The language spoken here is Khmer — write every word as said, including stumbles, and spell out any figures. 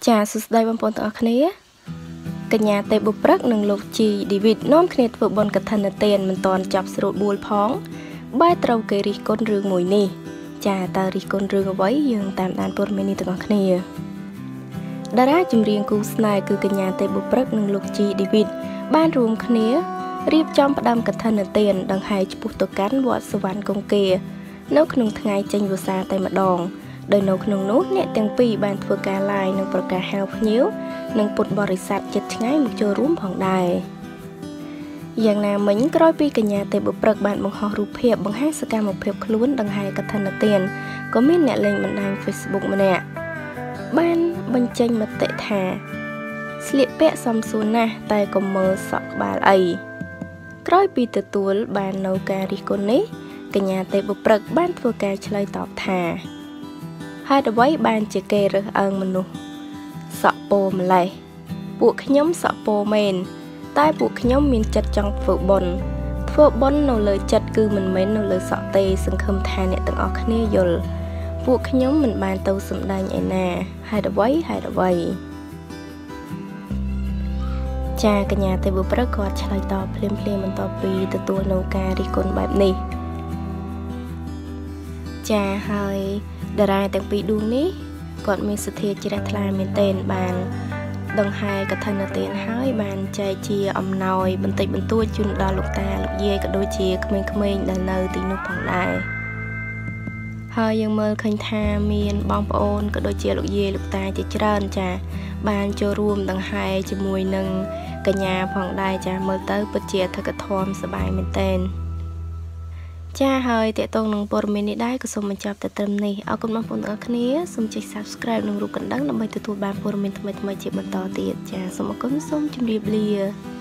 ចាសួស្តីបងប្អូនទាំងអស់គ្នាកញ្ញាទេបុព្រឹកនិងលោកជីឌីវីតនាំគ្នាធ្វើបុណ្យកឋិនទានមិនតាន់ចាប់ស្រួលបួលផងបែរត្រូវគេរិះគន់រឿងមួយនេះចាតើរិះគន់រឿងអ្វីយើងតាមដានព័ត៌មាននេះទាំងអស់គ្នាតារាចម្រៀងគូស្នេហ៍គឺកញ្ញាទេបុព្រឹកនិងលោកជីឌីវីតបានរួមគ្នារៀបចំផ្ដាំកឋិនទានដង្ហែឆ្ពោះទៅកាន់វត្តសុវណ្ណគង្គានៅក្នុងថ្ងៃចេញវស្សាតែម្ដងដោយនៅក្នុងនោះអ្នកទាំងពីរបានធ្វើការ live និងប្រកាសហៅភ្ញៀវនិងពុទ្ធបរិស័ទជិតឆ្ងាយមកចូលរួមផងដែរយ៉ាងណាមិញក្រោយពីកញ្ញាទេបុព្រឹកបានបង្ហោះរូបភាពបង្ហាញសកម្មភាពខ្លួនដង្ហែកឋិនទានក៏មានអ្នកលេងបណ្ដាញ Facebook ម្នាក់បានបញ្ចេញមតិថាស្លៀកពាក់សមសួនណាស់តែកុំមើលសក់ក្បាលអីក្រោយពីទទួលបាននៅការរិះគន់នេះកញ្ញាទេបុព្រឹកបានធ្វើការឆ្លើយតបថាហេតុអ្វីបានជាគេរើសអើងមនុស្សសក់ពោម្លេះពួកខ្ញុំសក់ពោមែនតែពួកខ្ញុំមានចិត្តចង់ធ្វើបុណ្យធ្វើបុណ្យនៅលើចិត្តគឺមិនមែននៅលើសក់ទេសង្ឃឹមថាអ្នកទាំងអស់គ្នាយល់ពួកខ្ញុំមិនបានទៅសម្ដែងឯណាហេតុអ្វីហេតុអ្វីចាកញ្ញាទេបុព្រឹកគាត់ឆ្លើយតបភ្លាមភ្លាមបន្ទាប់ពីទទួលនៅការរិះគន់បែបនេះចាហើយតារាទាំងពីរដួងនេះគាត់មានសទ្ធាជ្រះថ្លាមែនទែនបានដង្ហែកឋិនទានហើយបានចែកជាអំណោយបន្តិចបន្តួចជូនដល់លោកតាលោកយាយក៏ដូចជាក្មេងៗដែលនៅទីនោះផងដែរហើយយើងមើលឃើញថាមានបងប្អូនក៏ដូចជាលោកយាយលោកតាជាច្រើនចាបានចូលរួមដង្ហែជាមួយនឹងកញ្ញាផងដែរចាមើលទៅពិតជាអធិកធម៌សប្បាយមែនទែនចាហើយតេតងនឹងព័ត៌មាននេះដែរក៏សូមបញ្ចប់តែត្រឹមនេះអរគុណបងប្អូនទាំងអស់គ្នាសូមចុច Subscribe និងរូបកណ្ដឹងដើម្បីទទួលបានព័ត៌មានថ្មីៗជាបន្តទៀតចាសូមអរគុណសូមជម្រាបលា